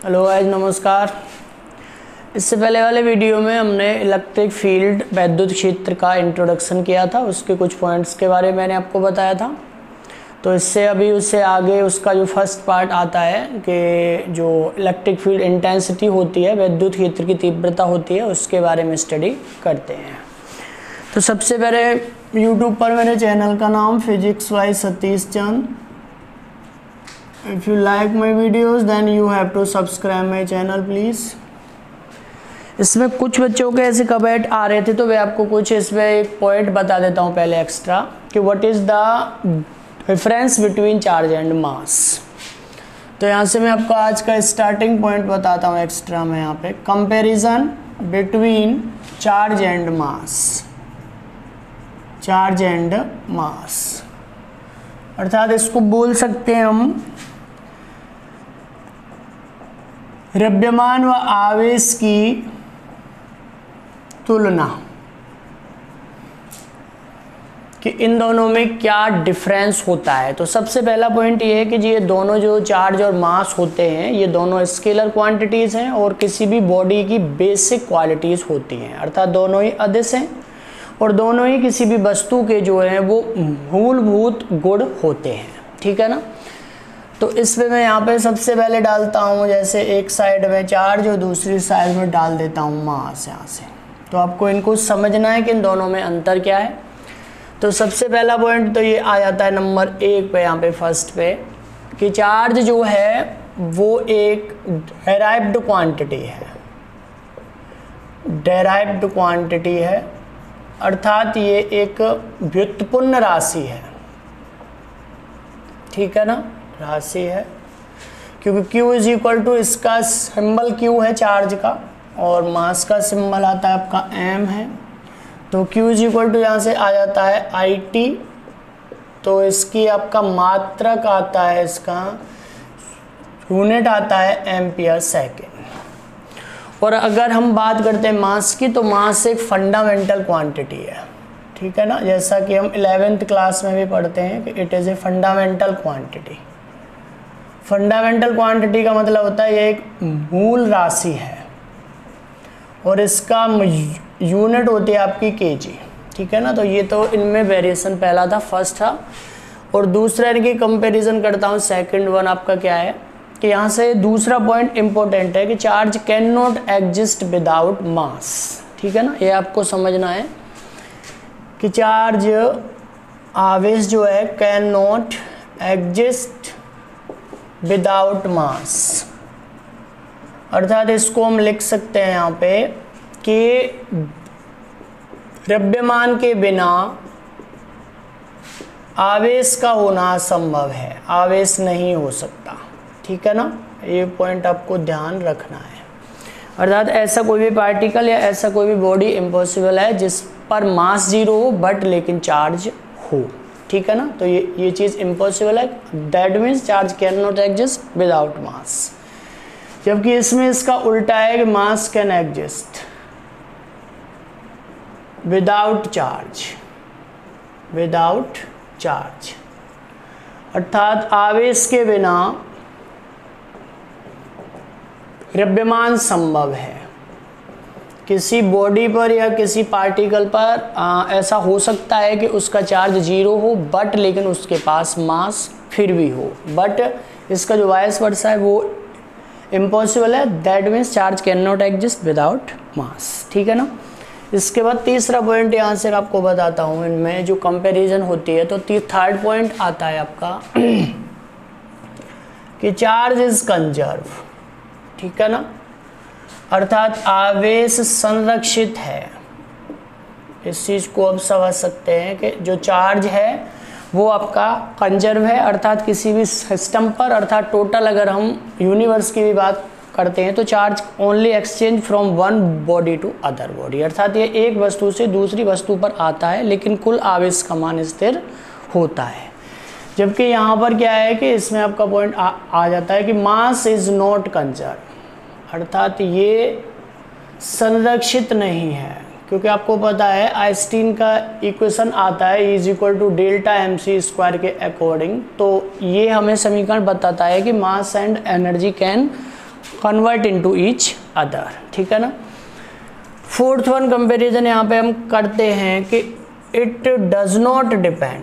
Hello guys, नमस्कार। इससे पहले वाले वीडियो में हमने इलेक्ट्रिक फील्ड वैद्युत क्षेत्र का इंट्रोडक्शन किया था, उसके कुछ पॉइंट्स के बारे में मैंने आपको बताया था। तो उससे आगे उसका जो फर्स्ट पार्ट आता है कि जो इलेक्ट्रिक फील्ड इंटेंसिटी होती है, वैद्युत क्षेत्र की तीव्रता होती है, उसके बारे में स्टडी करते हैं। तो सबसे पहले यूट्यूब पर मेरे चैनल का नाम physics by Satish Chand. If you like my videos then you have to subscribe my channel please। इसमें कुछ बच्चों के ऐसे कमेंट आ रहे थे, तो मैं आपको कुछ इसमें एक पॉइंट बता देता हूँ पहले एक्स्ट्रा कि what is the difference between charge and mass. तो यहाँ से मैं आपको आज का स्टार्टिंग पॉइंट बताता हूँ एक्स्ट्रा में यहाँ पे, comparison between charge and mass. Charge and mass अर्थात इसको बोल सकते हैं हम द्रव्यमान व आवेश की तुलना, कि इन दोनों में क्या डिफरेंस होता है। तो सबसे पहला पॉइंट ये है कि ये दोनों जो चार्ज और मास होते हैं, ये दोनों स्केलर क्वांटिटीज़ हैं और किसी भी बॉडी की बेसिक क्वालिटीज़ होती हैं, अर्थात दोनों ही अदिश हैं और दोनों ही किसी भी वस्तु के जो हैं वो मूलभूत गुण होते हैं। ठीक है ना। तो इसमें मैं यहाँ पे सबसे पहले डालता हूँ जैसे एक साइड में चार्ज और दूसरी साइड में डाल देता हूँ मास यहाँ से। तो आपको इनको समझना है कि इन दोनों में अंतर क्या है। तो सबसे पहला पॉइंट तो ये आ जाता है नंबर 1 पे, यहाँ पे फर्स्ट पे, कि चार्ज जो है वो एक डेराइव्ड क्वांटिटी है। डेराइव्ड क्वांटिटी है अर्थात ये एक व्युत्पन्न राशि है। ठीक है ना, राशि है, क्योंकि Q इज इक्वल टू, इसका सिंबल Q है चार्ज का और मास का सिंबल आता है आपका M है। तो Q इज इक्वल टू यहाँ से आ जाता है IT। तो इसकी आपका मात्रक आता है, इसका यूनिट आता है एम्पियर सेकेंड। और अगर हम बात करते हैं मास की, तो मास एक फंडामेंटल क्वांटिटी है। ठीक है ना, जैसा कि हम 11th क्लास में भी पढ़ते हैं कि it is a fundamental quantity. Fundamental quantity का मतलब होता है ये एक मूल राशि है और इसका यूनिट होती है आपकी केजी। ठीक है ना। तो ये तो इनमें वेरिएशन पहला था, फर्स्ट था। और दूसरा इनकी कंपैरिजन करता हूँ, सेकंड वन आपका क्या है कि यहाँ से दूसरा पॉइंट इंपॉर्टेंट है कि charge can not exist without mass. ठीक है ना, ये आपको समझना है कि चार्ज आवेश जो है can not exist without mass, अर्थात इसको हम लिख सकते हैं यहाँ पे कि द्रव्यमान के बिना आवेश का होना असंभव है, आवेश नहीं हो सकता। ठीक है ना, ये पॉइंट आपको ध्यान रखना है। अर्थात ऐसा कोई भी पार्टिकल या ऐसा कोई भी बॉडी इम्पॉसिबल है जिस पर मास 0 हो बट लेकिन चार्ज हो। ठीक है ना, तो ये चीज़ इम्पॉसिबल है। That means charge can not exist without mass. जबकि इसमें इसका उल्टा है कि mass can exist without charge. Without charge अर्थात आवेश के बिना द्रव्यमान संभव है। किसी बॉडी पर या किसी पार्टिकल पर ऐसा हो सकता है कि उसका चार्ज 0 हो बट लेकिन उसके पास मास फिर भी हो, बट इसका जो वाइस वर्सा है वो इम्पॉसिबल है। That means charge can not exist without mass. ठीक है ना। इसके बाद तीसरा पॉइंट यहाँ से आपको बताता हूँ, इनमें जो कंपैरिजन होती है। तो थर्ड पॉइंट आता है आपका कि चार्ज इज कंजर्व। ठीक है ना, अर्थात आवेश संरक्षित है। इस चीज़ को आप समझ सकते हैं कि जो चार्ज है वो आपका कंजर्व है, अर्थात किसी भी सिस्टम पर, अर्थात टोटल अगर हम यूनिवर्स की भी बात करते हैं तो charge only exchange from one body to other body, अर्थात ये एक वस्तु से दूसरी वस्तु पर आता है लेकिन कुल आवेश का मान स्थिर होता है। जबकि यहाँ पर क्या है कि इसमें आपका पॉइंट आ जाता है कि मास इज नॉट कंजर्व, अर्थात ये संरक्षित नहीं है, क्योंकि आपको पता है आइंस्टीन का इक्वेशन आता है E equal to delta MC square के अकॉर्डिंग। तो ये हमें समीकरण बताता है कि mass and energy can convert into each other, ठीक है ना। फोर्थ वन कंपैरिजन यहाँ पे हम करते हैं कि it does not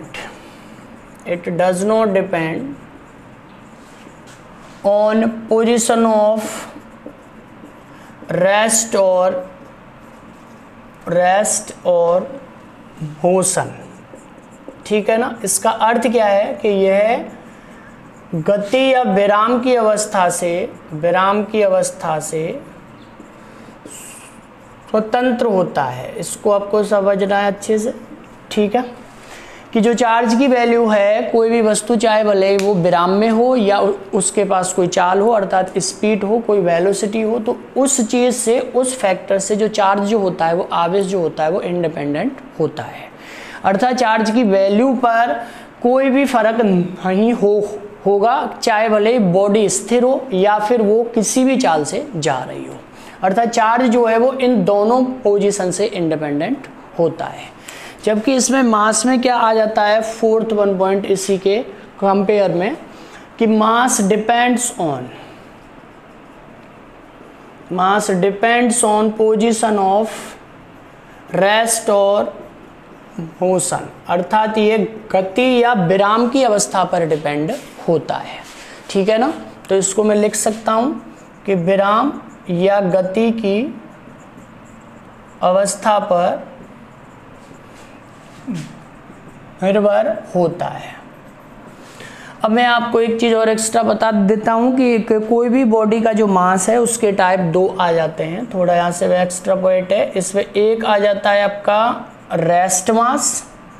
depend on position of rest और मोशन, ठीक है ना। इसका अर्थ क्या है कि यह गति या विराम की अवस्था से स्वतंत्र होता है। इसको आपको समझना है अच्छे से, ठीक है, कि जो चार्ज की वैल्यू है, कोई भी वस्तु चाहे भले वो विराम में हो या उसके पास कोई चाल हो, अर्थात स्पीड हो, कोई वेलोसिटी हो, तो उस चीज़ से, उस फैक्टर से जो चार्ज जो होता है, वो आवेश जो होता है, वो इंडिपेंडेंट होता है। अर्थात चार्ज की वैल्यू पर कोई भी फर्क नहीं होगा, चाहे भले बॉडी स्थिर हो या फिर वो किसी भी चाल से जा रही हो। अर्थात चार्ज जो है वो इन दोनों पोजीशन से इंडिपेंडेंट होता है। जबकि इसमें मास में क्या आ जाता है, फोर्थ वन पॉइंट इसी के कंपेयर में, कि mass depends on position of rest और मोशन, अर्थात ये गति या विराम की अवस्था पर डिपेंड होता है, ठीक है ना। तो इसको मैं लिख सकता हूं कि विराम या गति की अवस्था पर निर्भर होता है। अब मैं आपको एक चीज़ और एक्स्ट्रा बता देता हूँ कि कोई भी बॉडी का जो मास है उसके टाइप दो आ जाते हैं। थोड़ा यहाँ से एक्स्ट्रा पॉइंट है, इसमें एक आ जाता है आपका रेस्ट मास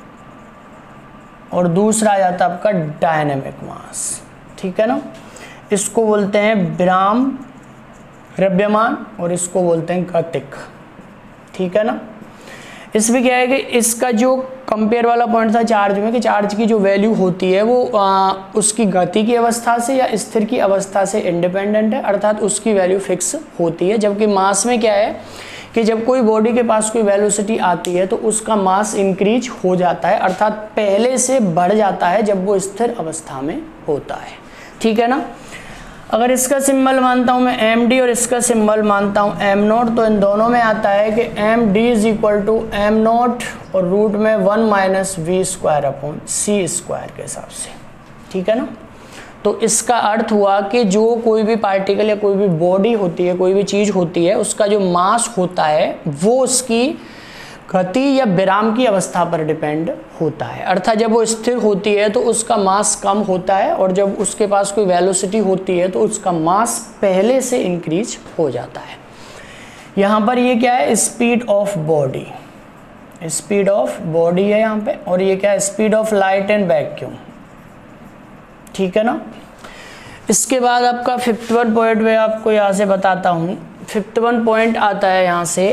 और दूसरा आ जाता है आपका डायनेमिक मास, ठीक है ना। इसको बोलते हैं विराम द्रव्यमान और इसको बोलते हैं गतिक, ठीक है ना। इसमें क्या है कि इसका जो कंपेयर वाला पॉइंट था चार्ज में, कि चार्ज की जो वैल्यू होती है वो उसकी गति की अवस्था से या स्थिर की अवस्था से इंडिपेंडेंट है, अर्थात उसकी वैल्यू फिक्स होती है। जबकि मास में क्या है कि जब कोई बॉडी के पास कोई वेलोसिटी आती है तो उसका मास इंक्रीज हो जाता है, अर्थात पहले से बढ़ जाता है जब वो स्थिर अवस्था में होता है, ठीक है ना। अगर इसका सिंबल मानता हूँ मैं md और इसका सिंबल मानता हूँ m0, तो इन दोनों में आता है कि md is equal to m0 और रूट में 1 minus V square upon C square के हिसाब से, ठीक है ना। तो इसका अर्थ हुआ कि जो कोई भी पार्टिकल या कोई भी बॉडी होती है, कोई भी चीज़ होती है, उसका जो मास होता है वो उसकी गति या विराम की अवस्था पर डिपेंड होता है। अर्थात जब वो स्थिर होती है तो उसका मास कम होता है और जब उसके पास कोई वेलोसिटी होती है तो उसका मास पहले से इंक्रीज हो जाता है। यहाँ पर ये क्या है, speed of body, speed of body है यहाँ पे, और ये क्या है, speed of light and vacuum, ठीक है ना। इसके बाद आपका फिफ्थ वन पॉइंट में आपको यहाँ से बताता हूँ। फिफ्थ वन पॉइंट आता है यहाँ से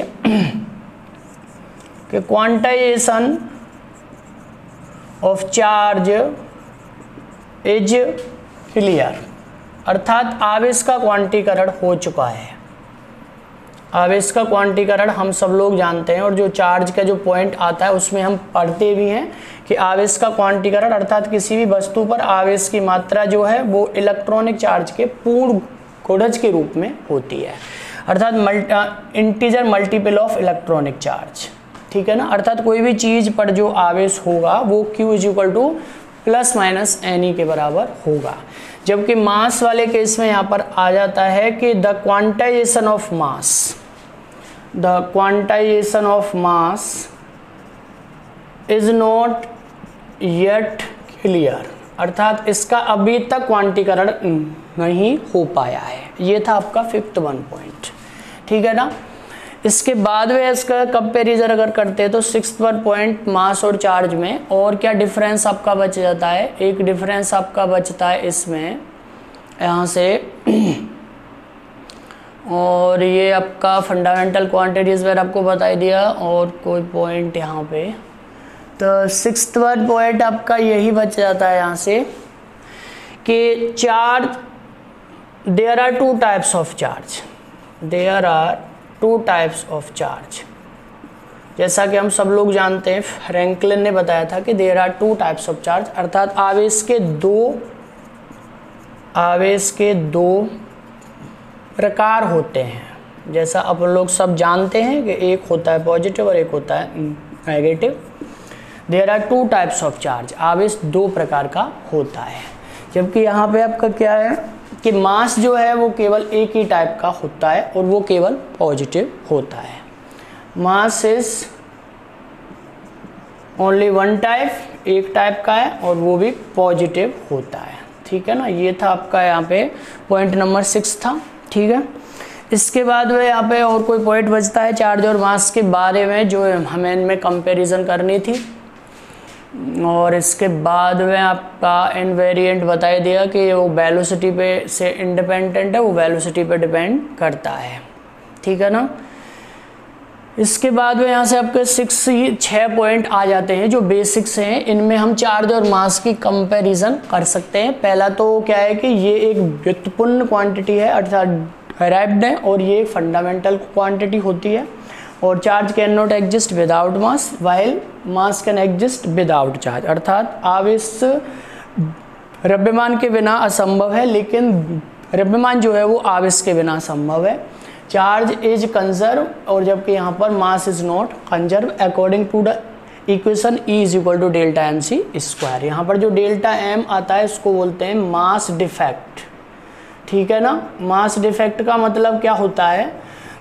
कि quantization of charge is clear, अर्थात आवेश का क्वांटीकरण हो चुका है। आवेश का क्वांटीकरण हम सब लोग जानते हैं, और जो चार्ज का जो पॉइंट आता है उसमें हम पढ़ते भी हैं कि आवेश का क्वांटीकरण अर्थात किसी भी वस्तु पर आवेश की मात्रा जो है वो इलेक्ट्रॉनिक चार्ज के पूर्ण गुणज के रूप में होती है, अर्थात integer multiple of electronic charge, ठीक है ना। अर्थात कोई भी चीज़ पर जो आवेश होगा वो Q is equal to plus minus NE के बराबर होगा। जबकि मास वाले केस में यहाँ पर आ जाता है कि the quantization of mass is not yet clear, अर्थात इसका अभी तक क्वांटीकरण नहीं हो पाया है। ये था आपका फिफ्थ वन पॉइंट, ठीक है ना। इसके बाद में इसका कंपेरिजन अगर करते हैं तो सिक्स्थ वन पॉइंट मास और चार्ज में और क्या डिफरेंस आपका बच जाता है। एक डिफरेंस आपका बचता है इसमें यहाँ से और ये आपका फंडामेंटल क्वांटिटीज़ मैंने आपको बता दिया, और कोई पॉइंट यहाँ पे, तो सिक्स्थ वन पॉइंट आपका यही बच जाता है यहाँ से कि charge, there are two types of charge, जैसा कि हम सब लोग जानते हैं, फ्रैंकलिन ने बताया था कि there are two types of charge, अर्थात आवेश के दो प्रकार होते हैं, जैसा आप लोग सब जानते हैं कि एक होता है पॉजिटिव और एक होता है negative. There are 2 types of charge, आवेश 2 प्रकार का होता है। जबकि यहाँ पे आपका क्या है कि मास जो है वो केवल एक ही टाइप का होता है और वो केवल पॉजिटिव होता है। Mass is only one type, एक टाइप का है और वो भी पॉजिटिव होता है। ठीक है ना, ये था आपका यहाँ पे पॉइंट नंबर 6 था। ठीक है, इसके बाद में यहाँ पे और कोई पॉइंट बचता है चार्ज और मास के बारे में जो हमें इनमें कंपैरिजन करनी थी। और इसके बाद में आपका इनवेरिएंट बता दिया कि वो वेलोसिटी पे से इंडिपेंडेंट है, वो वेलोसिटी पे डिपेंड करता है। ठीक है ना, इसके बाद में यहाँ से आपके 6 पॉइंट आ जाते हैं जो बेसिक्स हैं। इनमें हम चार्ज और मास की कंपैरिजन कर सकते हैं। पहला तो क्या है कि ये एक व्युत्पन्न क्वांटिटी है अर्थात डेराइव्ड है और ये फंडामेंटल क्वांटिटी होती है। और charge can not exist without mass while mass can exist without charge, अर्थात आवेश द्रव्यमान के बिना असंभव है लेकिन द्रव्यमान जो है वो आवेश के बिना संभव है। चार्ज इज कंजर्व और जबकि यहाँ पर mass is not conserve according to the equation E is equal to delta M C square. यहाँ पर जो डेल्टा एम आता है इसको बोलते हैं मास डिफेक्ट। ठीक है ना, मास डिफेक्ट का मतलब क्या होता है,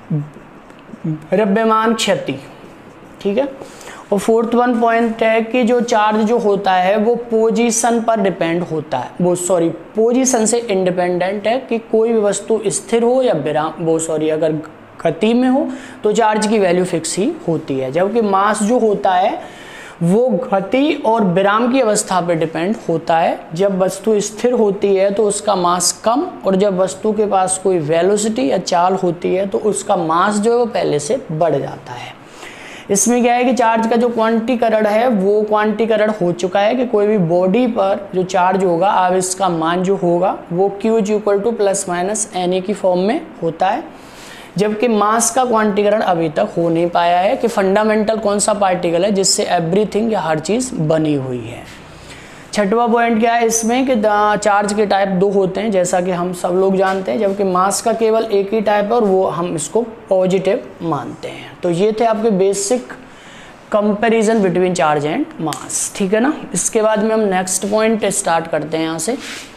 द्रव्यमान क्षति। ठीक है, और 4th वन पॉइंट है कि जो चार्ज जो होता है वो पोजीशन पर डिपेंड होता है, वो पोजीशन से इंडिपेंडेंट है कि कोई भी वस्तु स्थिर हो या विराम अगर गति में हो तो चार्ज की वैल्यू फिक्स ही होती है। जबकि मास जो होता है वो गति और विराम की अवस्था पर डिपेंड होता है। जब वस्तु स्थिर होती है तो उसका मास कम और जब वस्तु के पास कोई वेलोसिटी या चाल होती है तो उसका मास जो है वो पहले से बढ़ जाता है। इसमें क्या है कि चार्ज का जो क्वांटीकरण है वो क्वांटीकरण हो चुका है कि कोई भी बॉडी पर जो चार्ज होगा आवेश का मान जो होगा वो Q is equal to plus minus Na की फॉर्म में होता है। जबकि मास का क्वांटीकरण अभी तक हो नहीं पाया है कि फंडामेंटल कौन सा पार्टिकल है जिससे एवरीथिंग या हर चीज़ बनी हुई है। 6वां पॉइंट क्या है इसमें कि चार्ज के टाइप 2 होते हैं जैसा कि हम सब लोग जानते हैं, जबकि मास का केवल एक ही टाइप है और वो हम इसको पॉजिटिव मानते हैं। तो ये थे आपके basic comparison between charge and mass. ठीक है ना, इसके बाद में हम नेक्स्ट पॉइंट स्टार्ट करते हैं यहाँ से,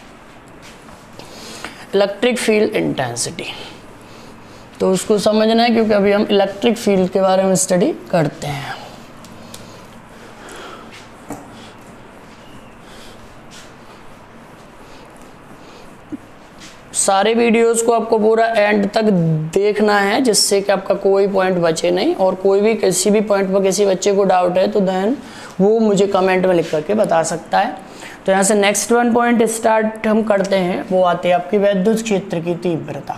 इलेक्ट्रिक फील्ड इंटेंसिटी। तो उसको समझना है क्योंकि अभी हम इलेक्ट्रिक फील्ड के बारे में स्टडी करते हैं। सारे वीडियोस को आपको पूरा एंड तक देखना है जिससे कि आपका कोई पॉइंट बचे नहीं, और कोई भी किसी भी पॉइंट पर किसी बच्चे को डाउट है तो देन वो मुझे कमेंट में लिख करके बता सकता है। तो यहाँ से नेक्स्ट वन पॉइंट स्टार्ट हम करते हैं, वो आती है आपकी विद्युत क्षेत्र की तीव्रता।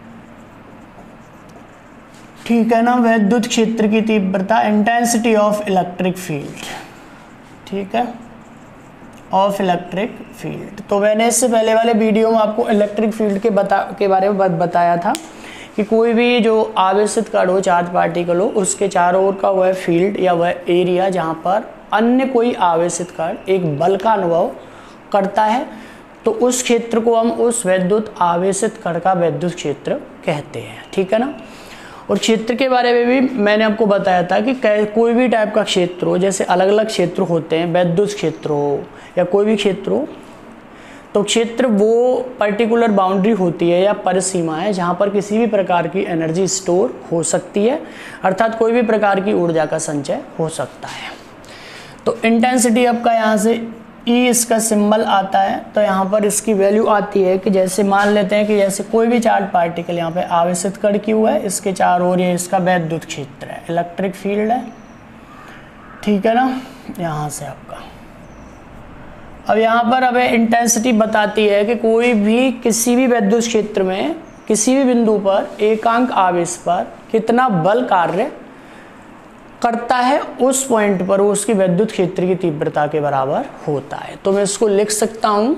ठीक है ना, विद्युत क्षेत्र की तीव्रता, इंटेंसिटी ऑफ इलेक्ट्रिक फील्ड। ठीक है, ऑफ इलेक्ट्रिक फील्ड। तो मैंने इससे पहले वाले वीडियो में आपको इलेक्ट्रिक फील्ड के बारे में बताया था कि कोई भी जो आवेशित कण हो, चार्ज पार्टिकल हो, उसके चारों ओर का वह फील्ड या वह एरिया जहाँ पर अन्य कोई आवेशित कण एक बल का अनुभव करता है तो उस क्षेत्र को हम उस विद्युत आवेशित कण का विद्युत क्षेत्र कहते हैं। ठीक है ना, और क्षेत्र के बारे में भी मैंने आपको बताया था कि कोई भी टाइप का क्षेत्र हो, जैसे अलग अलग क्षेत्र होते हैं, विद्युत क्षेत्र हो या कोई भी क्षेत्र हो, तो क्षेत्र वो पर्टिकुलर बाउंड्री होती है या परिसीमा है जहाँ पर किसी भी प्रकार की एनर्जी स्टोर हो सकती है, अर्थात कोई भी प्रकार की ऊर्जा का संचय हो सकता है। तो इंटेंसिटी आपका यहाँ से E इसका सिंबल आता है, तो यहाँ पर इसकी वैल्यू आती है कि जैसे मान लेते हैं कि जैसे कोई भी चार्ज पार्टिकल यहाँ पे आवेशित कण क्यू है, इसके चारों ओर ये इसका विद्युत क्षेत्र है, इलेक्ट्रिक फील्ड है। ठीक है ना, यहाँ से आपका अब यहाँ पर हमें इंटेंसिटी बताती है कि कोई भी किसी भी विद्युत क्षेत्र में किसी भी बिंदु पर एकांक आवेश पर कितना बल कार्य करता है, उस पॉइंट पर वो उसकी विद्युत क्षेत्र की तीव्रता के बराबर होता है। तो मैं इसको लिख सकता हूं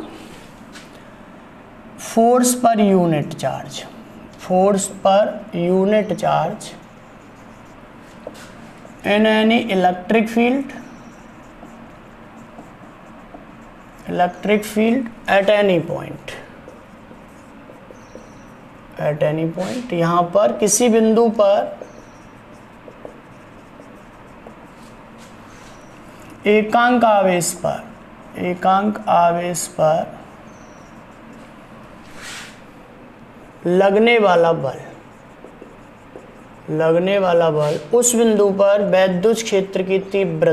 force per unit charge, force per unit charge in any electric field at any point at any point, यहाँ पर किसी बिंदु पर एकांक आवेश पर लगने वाला बल उस बिंदु पर विद्युत क्षेत्र की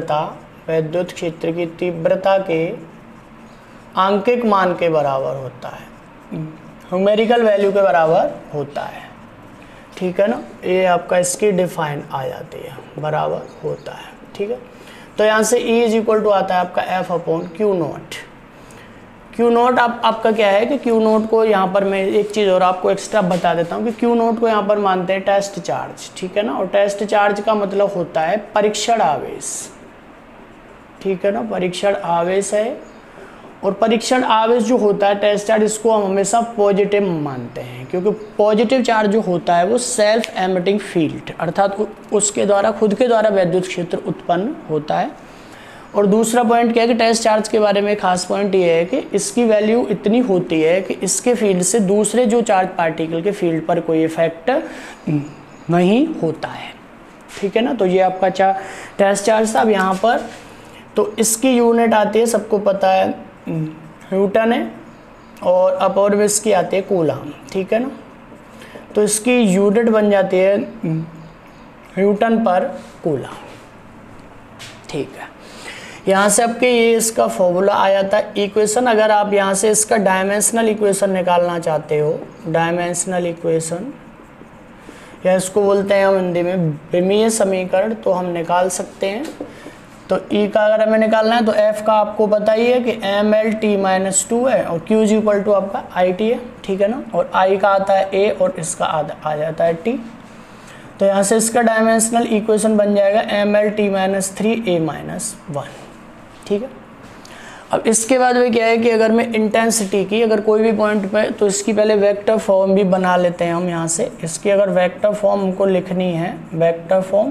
तीव्रता के आंकिक मान के बराबर होता है, न्यूमेरिकल वैल्यू के बराबर होता है। ठीक है ना, ये आपका इसकी डिफाइन आ जाती है, बराबर होता है। ठीक है, तो यहाँ से E इज इक्वल टू आता है आपका F upon Q naught. Q naught आपका क्या है कि क्यू नॉट को यहाँ पर मैं एक चीज़ और आपको एक्स्ट्रा बता देता हूँ कि क्यू नॉट को यहाँ पर मानते हैं टेस्ट चार्ज। ठीक है ना, और टेस्ट चार्ज का मतलब होता है परीक्षण आवेश। ठीक है ना, परीक्षण आवेश है, और परीक्षण आवेश जो होता है टेस्ट चार्ज, इसको हम हमेशा पॉजिटिव मानते हैं, क्योंकि पॉजिटिव चार्ज जो होता है वो सेल्फ एमिटिंग फील्ड, अर्थात उसके द्वारा खुद के द्वारा विद्युत क्षेत्र उत्पन्न होता है। और दूसरा पॉइंट क्या है कि टेस्ट चार्ज के बारे में खास पॉइंट ये है कि इसकी वैल्यू इतनी होती है कि इसके फील्ड से दूसरे जो चार्ज पार्टिकल के फील्ड पर कोई इफेक्ट नहीं होता है। ठीक है ना, तो ये आपका टेस्ट चार्ज था। अब यहाँ पर तो इसकी यूनिट आती है, सबको पता है न्यूटन है, और अपर में इसकी आती है कूलम। ठीक है ना, तो इसकी यूनिट बन जाती है न्यूटन पर कूलम। ठीक है, यहाँ से आपके ये इसका फॉर्मूला आ जाता है। इक्वेशन अगर आप यहाँ से इसका डायमेंशनल इक्वेशन निकालना चाहते हो, डायमेंशनल इक्वेशन, या इसको बोलते हैं हम हिंदी में विमीय समीकरण, तो हम निकाल सकते हैं। तो E का अगर हमें निकालना है तो F का आपको पता ही है कि mL/t-2 है, और Q इज इक्वल टू आपका IT है। ठीक है ना, और I का आता है A और इसका आ जाता है T। तो यहाँ से इसका डायमेंशनल इक्वेशन बन जाएगा mL/t-3a-1। ठीक है, अब इसके बाद में क्या है कि अगर मैं इंटेंसिटी की अगर कोई भी पॉइंट पे, तो इसकी पहले वेक्टर फॉर्म भी बना लेते हैं हम। यहाँ से इसकी अगर वेक्टर फॉर्म हमको लिखनी है, वेक्टर फॉर्म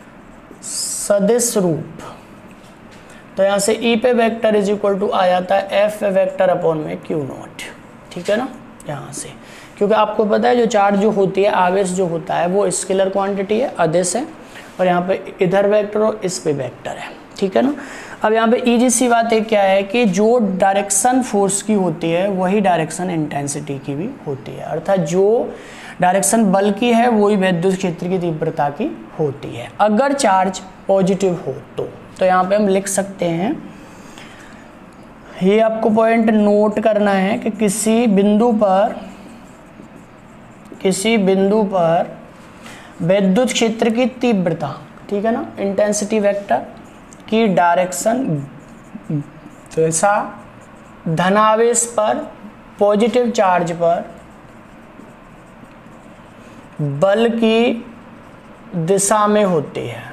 सदिश रूप, तो यहाँ से E पे वेक्टर इज इक्वल टू आ जाता है F पे वेक्टर अपॉन में Q नॉट। ठीक है ना, यहाँ से, क्योंकि आपको पता है जो चार्ज जो होती है, आवेश जो होता है वो स्केलर क्वांटिटी है, अदिश है, और यहाँ पे इधर वेक्टर और इस पे वेक्टर है। ठीक है ना, अब यहाँ पे इजी सी बात है क्या है कि जो डायरेक्शन फोर्स की होती है वही डायरेक्शन इंटेंसिटी की भी होती है, अर्थात जो डायरेक्शन बल की है वही विद्युत क्षेत्र की तीव्रता की होती है अगर चार्ज पॉजिटिव हो तो यहाँ पे हम लिख सकते हैं, ये आपको पॉइंट नोट करना है कि किसी बिंदु पर विद्युत क्षेत्र की तीव्रता, ठीक है ना, इंटेंसिटी वेक्टर की डायरेक्शन दिशा धनावेश पर पॉजिटिव चार्ज पर बल की दिशा में होती है,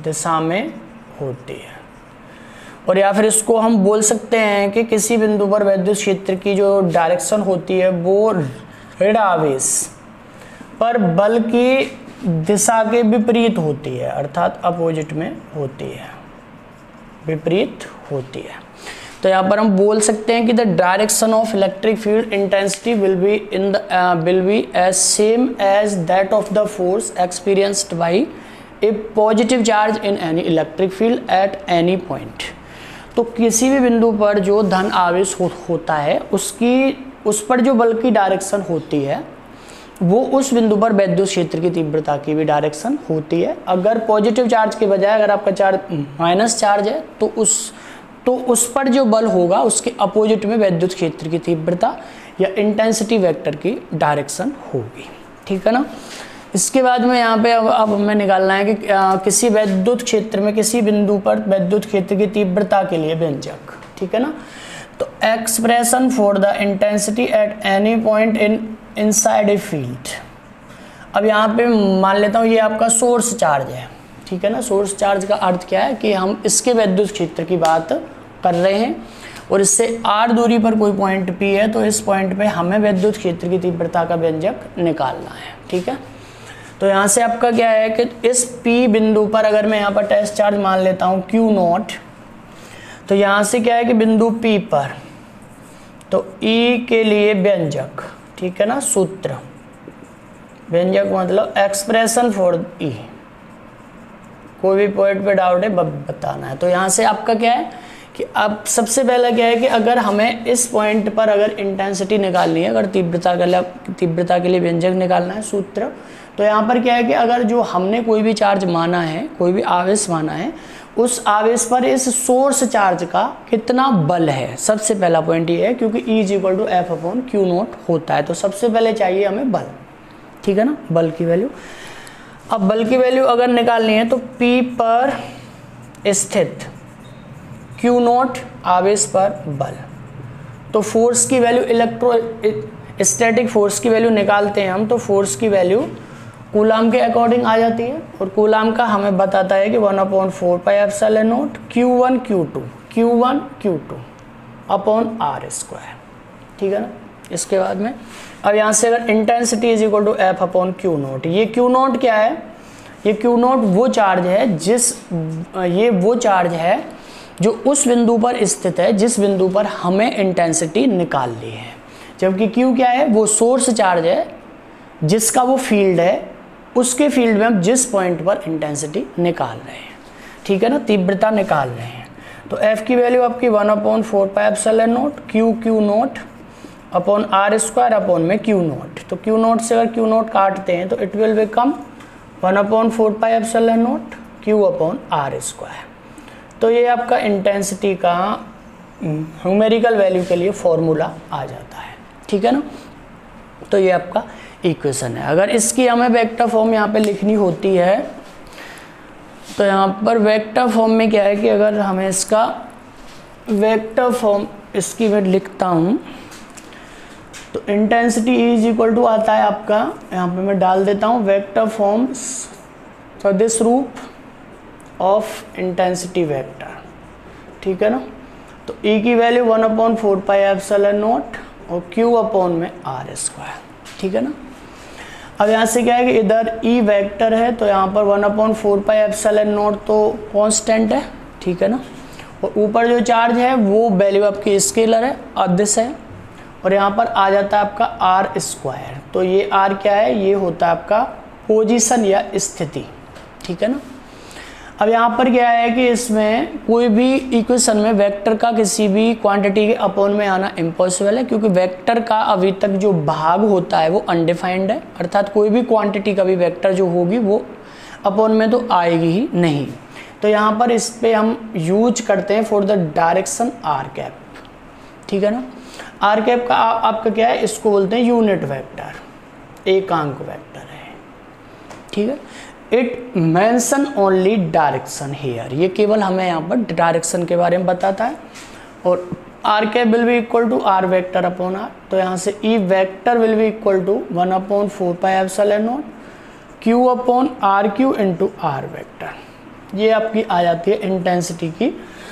और या फिर इसको हम बोल सकते हैं कि किसी बिंदु पर विद्युत क्षेत्र की जो डायरेक्शन होती है वो ऋण आवेश पर बल की दिशा के विपरीत होती है, अर्थात अपोजिट में होती है, विपरीत होती है। तो यहाँ पर हम बोल सकते हैं कि the direction of electric field intensity will be as same as that of the force experienced by a positive charge in any electric field at any point. तो किसी भी बिंदु पर जो धन आवेश होता है उस पर जो बल की डायरेक्शन होती है वो उस बिंदु पर विद्युत क्षेत्र की तीव्रता की भी डायरेक्शन होती है। अगर पॉजिटिव चार्ज के बजाय अगर आपका चार्ज माइनस चार्ज है तो उस पर जो बल होगा उसके अपोजिट में विद्युत क्षेत्र की तीव्रता या इंटेंसिटी वेक्टर की डायरेक्शन होगी। ठीक है ना, इसके बाद में यहाँ पे अब हमें निकालना है कि किसी विद्युत क्षेत्र में किसी बिंदु पर विद्युत क्षेत्र की तीव्रता के लिए व्यंजक। ठीक है ना, तो expression for the intensity at any point inside a field. अब यहाँ पे मान लेता हूँ ये आपका सोर्स चार्ज है। ठीक है ना, सोर्स चार्ज का अर्थ क्या है कि हम इसके विद्युत क्षेत्र की बात कर रहे हैं और इससे r दूरी पर कोई पॉइंट P है, तो इस पॉइंट पे हमें विद्युत क्षेत्र की तीव्रता का व्यंजक निकालना है। ठीक है, तो यहाँ से आपका क्या है कि इस P बिंदु पर अगर मैं यहाँ पर टेस्ट चार्ज मान लेता हूँ Q नॉट, तो यहाँ से क्या है कि बिंदु P पर तो E के लिए व्यंजक, ठीक है ना, सूत्र व्यंजक मतलब एक्सप्रेशन फॉर ई, कोई भी पॉइंट पे डाउट है बताना है। तो यहाँ से आपका क्या है कि अब सबसे पहला क्या है कि अगर हमें इस पॉइंट पर अगर इंटेंसिटी निकालनी है, अगर तीव्रता के लिए व्यंजक निकालना है सूत्र, तो यहाँ पर क्या है कि अगर जो हमने कोई भी चार्ज माना है, कोई भी आवेश माना है, उस आवेश पर इस सोर्स चार्ज का कितना बल है, सबसे पहला पॉइंट ये है, क्योंकि E = F/Q0 होता है। तो सबसे पहले चाहिए हमें बल, ठीक है ना, बल की वैल्यू। अब बल की वैल्यू अगर निकालनी है तो P पर स्थित Q0 आवेश पर बल, तो फोर्स की वैल्यू स्टैटिक फोर्स की वैल्यू निकालते हैं हम, तो फोर्स की वैल्यू कूलाम के अकॉर्डिंग आ जाती है, और कूलाम का हमें बताता है कि 1/4πε0 Q1 Q2 अपॉन r², ठीक है ना। इसके बाद में अब यहाँ से अगर इंटेंसिटी = F/Q0, ये Q0 क्या है, ये Q0 वो चार्ज है वो चार्ज है जो उस बिंदु पर स्थित है जिस बिंदु पर हमें इंटेंसिटी निकालनी है, जबकि Q क्या है, वो सोर्स चार्ज है जिसका वो फील्ड है, उसके फील्ड में हम जिस पॉइंट पर इंटेंसिटी निकाल रहे हैं, ठीक है ना, तीव्रता निकाल रहे हैं। तो F की वैल्यू आपकी 1/4πε0 Q0 अपॉन r² अपॉन में Q0, तो Q0 से अगर Q0 काटते हैं तो इट विल बिकम 1/4πε0 Q/r²। तो ये आपका इंटेंसिटी का न्यूमेरिकल वैल्यू के लिए फॉर्मूला आ जाता है, ठीक है ना। तो ये आपका इक्वेशन है। अगर इसकी हमें वेक्टर फॉर्म यहाँ पे लिखनी होती है, तो यहाँ पर वेक्टर फॉर्म में क्या है कि अगर हमें इसका वेक्टर फॉर्म इसकी मैं लिखता हूँ, तो इंटेंसिटी E आता है आपका, यहाँ पे मैं डाल देता हूँ वेक्टर फॉर्म फॉर दिस रूप ऑफ इंटेंसिटी वेक्टर, ठीक है ना। तो E की वैल्यू 1/4πε0 और Q अपॉन में r², ठीक है ना। अब यहाँ से क्या है कि इधर E वेक्टर है, तो यहाँ पर 1/4πε0 तो कांस्टेंट है, ठीक है ना, और ऊपर जो चार्ज है वो वैल्यू आपकी स्केलर है, अदिश है, और यहाँ पर आ जाता है आपका r²। तो ये r क्या है, ये होता है आपका पोजीशन या स्थिति, ठीक है ना। अब यहाँ पर क्या है कि इसमें कोई भी इक्वेशन में वेक्टर का किसी भी क्वांटिटी के अपॉन में आना इम्पॉसिबल है, क्योंकि वेक्टर का अभी तक जो भाग होता है वो अनडिफाइंड है, अर्थात कोई भी क्वांटिटी का भी वेक्टर जो होगी वो अपॉन में तो आएगी ही नहीं। तो यहाँ पर इस पे हम यूज करते हैं फॉर द डायरेक्शन r², ठीक है ना। r² का आपका क्या है, इसको बोलते हैं यूनिट वेक्टर, एकांक वेक्टर है, ठीक है। It mention only direction here, ये केवल हमें यहाँ पर डायरेक्शन के बारे में बताता है। और r² will be equal to r vector upon r, तो यहाँ से E vector will be equal to 1/4πε0 Q upon r³ into r vector. ये आपकी आ जाती है इंटेंसिटी की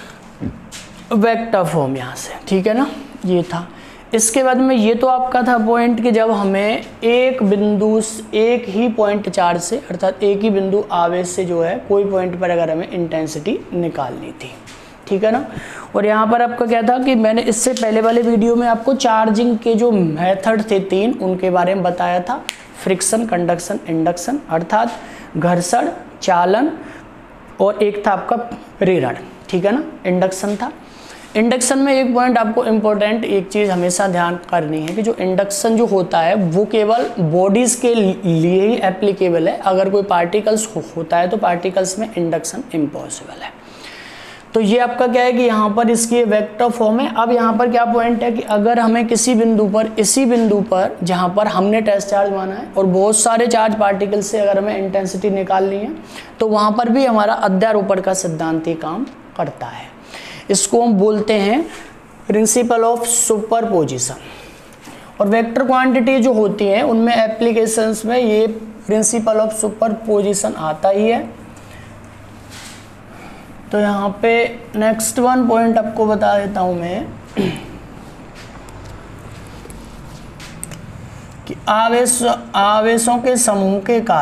वेक्टर फॉर्म यहाँ से, ठीक है ना, ये था। इसके बाद में ये तो आपका था पॉइंट कि जब हमें एक बिंदु एक ही पॉइंट चार्ज से, अर्थात एक ही बिंदु आवेश से जो है कोई पॉइंट पर अगर हमें इंटेंसिटी निकालनी थी, ठीक है ना। और यहाँ पर आपका क्या था कि मैंने इससे पहले वाले वीडियो में आपको चार्जिंग के जो मेथड थे 3, उनके बारे में बताया था, फ्रिक्शन, कंडक्शन, इंडक्शन, अर्थात घर्षण, चालन, और एक था आपका प्रेरण, ठीक है ना, इंडक्शन था। इंडक्शन में एक पॉइंट आपको इम्पोर्टेंट एक चीज़ हमेशा ध्यान करनी है कि जो इंडक्शन जो होता है वो केवल बॉडीज़ के लिए ही एप्लीकेबल है, अगर कोई पार्टिकल्स होता है तो पार्टिकल्स में इंडक्शन इम्पॉसिबल है। तो ये आपका क्या है कि यहाँ पर इसकी वेक्टर फॉर्म है। अब यहाँ पर क्या पॉइंट है कि अगर हमें किसी बिंदु पर, इसी बिंदु पर जहाँ पर हमने टेस्ट चार्ज माना है और बहुत सारे चार्ज पार्टिकल्स से अगर हमें इंटेंसिटी निकालनी है, तो वहाँ पर भी हमारा अध्यारोपण का सिद्धांत ही काम करता है। इसको हम बोलते हैं प्रिंसिपल ऑफ सुपरपोजिशन। और वेक्टर क्वांटिटी जो होती है उनमें एप्लीकेशंस में ये प्रिंसिपल ऑफ सुपरपोजिशन आता ही है। तो यहाँ पे नेक्स्ट वन पॉइंट आपको बता देता हूँ मैं कि आवेशों के समूह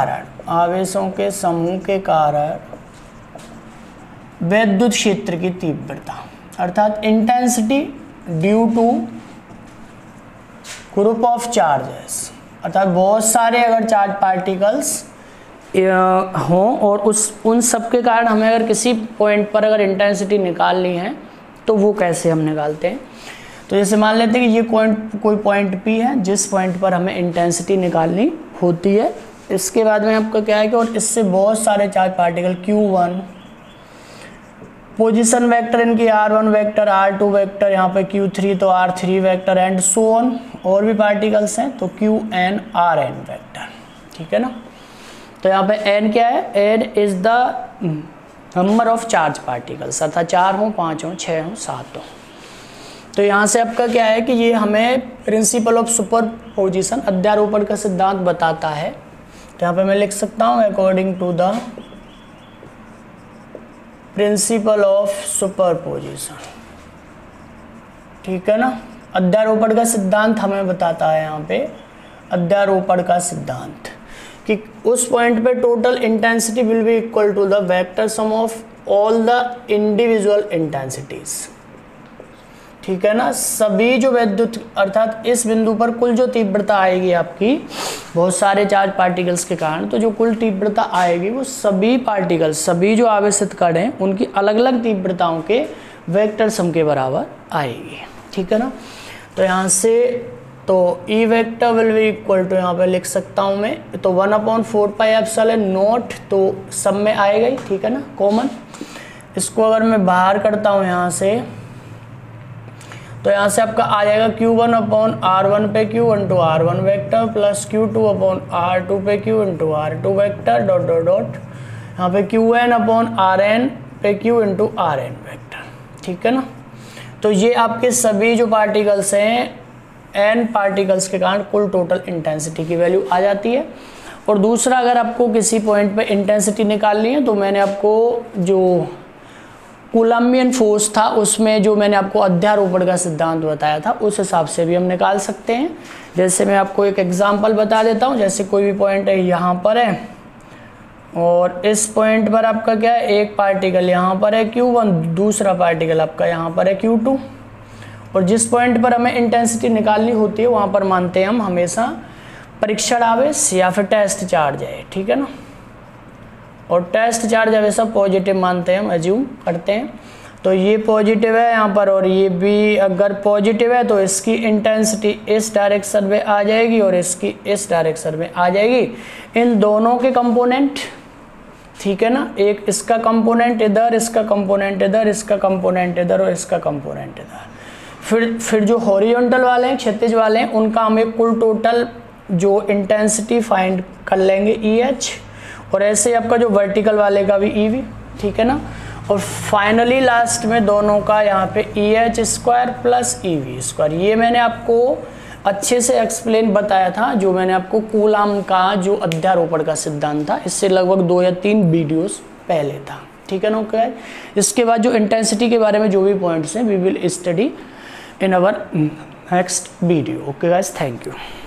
के कारण वैद्युत क्षेत्र की तीव्रता, अर्थात intensity due to group of charges अर्थात बहुत सारे अगर चार्ज पार्टिकल्स हों और उन सब के कारण हमें अगर किसी पॉइंट पर अगर इंटेंसिटी निकालनी है तो वो कैसे हम निकालते हैं। तो जैसे मान लेते हैं कि ये कोई पॉइंट P है जिस पॉइंट पर हमें इंटेंसिटी निकालनी होती है। इसके बाद में आपका क्या है कि और इससे बहुत सारे charge particle Q1, position vector इनकी R1 वेक्टर, R2 वेक्टर, यहाँ पे Q3 तो R3 vector and so on, और भी पार्टिकल्स हैं तो Qn Rn वेक्टर, ठीक है ना। तो यहाँ पे n क्या है, n is the number of charge particles, अर्थात 4 हो, 5 हो, 6 हो, 7 हो। तो यहाँ से आपका क्या है कि ये हमें प्रिंसिपल ऑफ सुपरपोजिशन, अध्यारोपण का सिद्धांत बताता है। तो यहाँ पे मैं लिख सकता हूँ according to the principle of superposition, ठीक है ना। अध्यारोपण का सिद्धांत हमें बताता है यहाँ पे, अध्यारोपण का सिद्धांत, कि उस पॉइंट पे total intensity will be equal to the vector sum of all the individual intensities, ठीक है ना। सभी जो विद्युत, अर्थात इस बिंदु पर कुल जो तीव्रता आएगी आपकी बहुत सारे चार्ज पार्टिकल्स के कारण, तो जो कुल तीव्रता आएगी वो सभी पार्टिकल्स, सभी जो आवेशित कण हैं उनकी अलग अलग तीव्रताओं के वेक्टर सम के बराबर आएगी, ठीक है ना। तो यहाँ से तो E vector will be equal to, यहाँ पे लिख सकता हूँ मैं, तो 1/4πε0, तो सब में आएगा ही, ठीक है ना, कॉमन। इसको अगर मैं बाहर करता हूँ यहाँ से, तो यहाँ से आपका आ जाएगा Q1/R1 पे Q into R1 vector plus Q2/R2 पे Q into R2 vector dot dot dot, यहाँ पे Qn/Rn पे Q इंटू Rn वेक्टर, ठीक है ना। तो ये आपके सभी जो पार्टिकल्स हैं n पार्टिकल्स के कारण कुल टोटल इंटेंसिटी की वैल्यू आ जाती है। और दूसरा, अगर आपको किसी पॉइंट पे इंटेंसिटी निकालनी है तो मैंने आपको जो कूलम्बियन फोर्स था उसमें जो मैंने आपको अध्यारोपण का सिद्धांत बताया था उस हिसाब से भी हम निकाल सकते हैं। जैसे मैं आपको एक एग्जांपल बता देता हूं, जैसे कोई भी पॉइंट है यहाँ पर है और इस पॉइंट पर आपका क्या है, एक पार्टिकल यहाँ पर है Q1, दूसरा पार्टिकल आपका यहाँ पर है Q2, और जिस पॉइंट पर हमें इंटेंसिटी निकालनी होती है वहाँ पर मानते हैं हम हमेशा परीक्षण आवेश या फिर टेस्ट चार्ज है, ठीक है ना। और टेस्ट चार्ज हमेशा पॉजिटिव मानते हैं, हम एज्यूम करते हैं। तो ये पॉजिटिव है यहाँ पर, और ये भी अगर पॉजिटिव है तो इसकी इंटेंसिटी इस डायरेक्शन में आ जाएगी और इसकी इस डायरेक्शन में आ जाएगी, इन दोनों के कंपोनेंट, ठीक है ना। एक इसका कंपोनेंट इधर, इसका कंपोनेंट इधर, इसका कंपोनेंट इधर और इसका कंपोनेंट इधर। फिर जो हॉरिजॉन्टल वाले हैं, क्षैतिज वाले हैं, उनका हम एक कुल टोटल जो इंटेंसिटी फाइंड कर लेंगे EH, और ऐसे आपका जो वर्टिकल वाले का भी EV, ठीक है ना। और फाइनली लास्ट में दोनों का यहाँ पे EH² प्लस EV²। ये मैंने आपको अच्छे से एक्सप्लेन बताया था, जो मैंने आपको कूलम्ब का जो अध्यारोपण का सिद्धांत था, इससे लगभग 2 या 3 वीडियोस पहले था, ठीक है ना। ओके, इसके बाद जो इंटेंसिटी के बारे में जो भी पॉइंट्स हैं we will study in our next video. Okay guys, thank you.